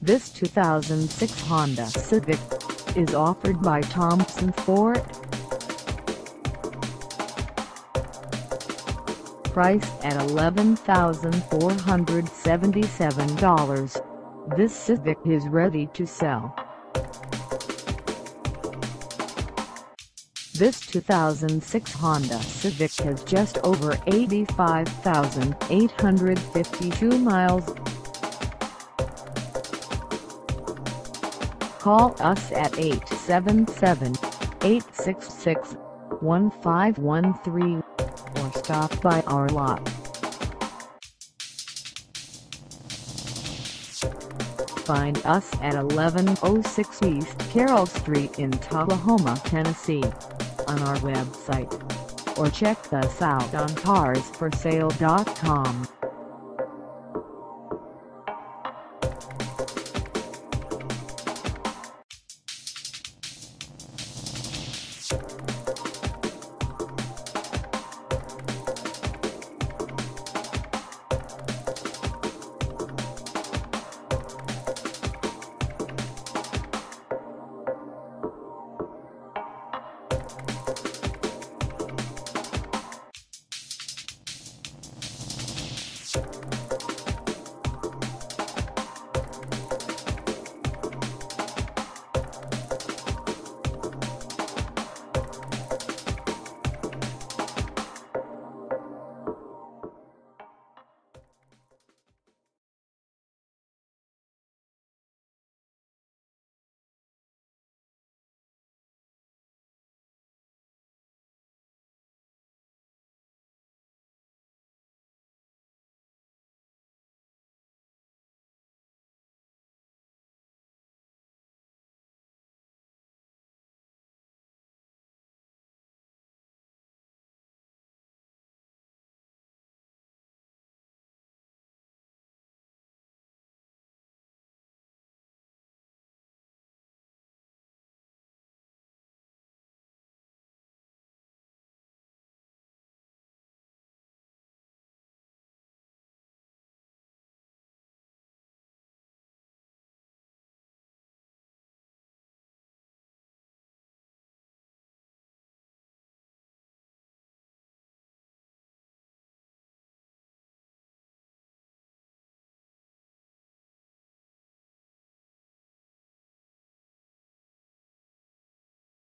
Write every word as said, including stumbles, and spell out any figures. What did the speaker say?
This two thousand six Honda Civic is offered by Thompson Ford. Priced at eleven thousand four hundred seventy-seven dollars, this Civic is ready to sell. This two thousand six Honda Civic has just over eighty-five thousand eight hundred fifty-two miles. Call us at eight seven seven, eight six six, one five one three or stop by our lot. Find us at eleven oh six East Carroll Street in Tullahoma, Tennessee, on our website, or check us out on cars for sale dot com.